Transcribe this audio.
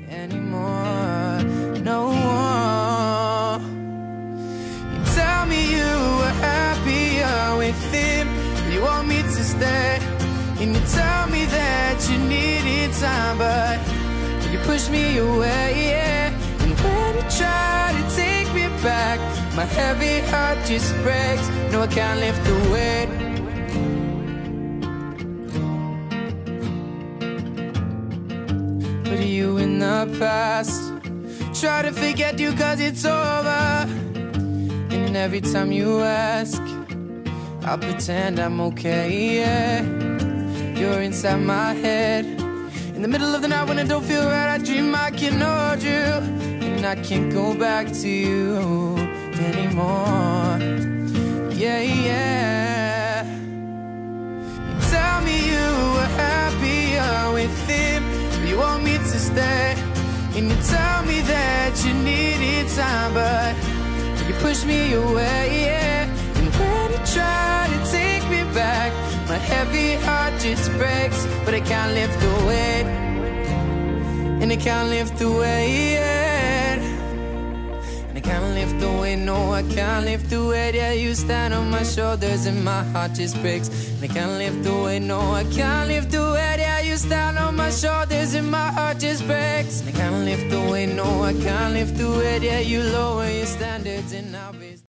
anymore. No more. You tell me you were happier with him. You want me to stay, and you tell me that you needed time, but you push me away, yeah. And when you try to take me back, my heavy heart just breaks. No, I can't lift the weight. Put you in the past, try to forget you 'cause it's over. And every time you ask, I'll pretend I'm okay, yeah. You're inside my head. In the middle of the night when I don't feel right, I dream I can hold you, and I can't go back to you anymore. Yeah, yeah. You tell me you were happier with him. You want me to stay, and you tell me that you needed time, but you push me away, yeah. And when you try to take me back, my heavy heart just breaks, but I can't lift the weight, and I can't lift the weight, and I can't lift the weight, no, I can't lift the weight. Yeah, you stand on my shoulders and my heart just breaks, and I can't lift the weight, no, I can't lift the weight. Yeah, you stand on my shoulders and my heart just breaks, and I can't lift the weight, no, I can't lift the weight. Yeah, you lower your standards and I'll be